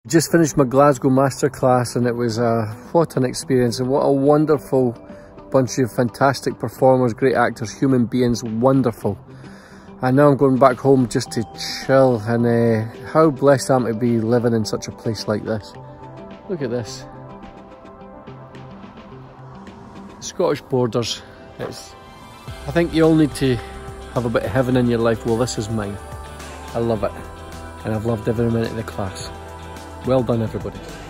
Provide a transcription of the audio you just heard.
Just finished my Glasgow Masterclass and it was what an experience, and what a wonderful bunch of fantastic performers, great actors, human beings, wonderful. And now I'm going back home just to chill, and how blessed I am to be living in such a place like this. Look at this. Scottish borders. I think you all need to have a bit of heaven in your life. Well, this is mine. I love it. And I've loved every minute of the class. Well done, everybody.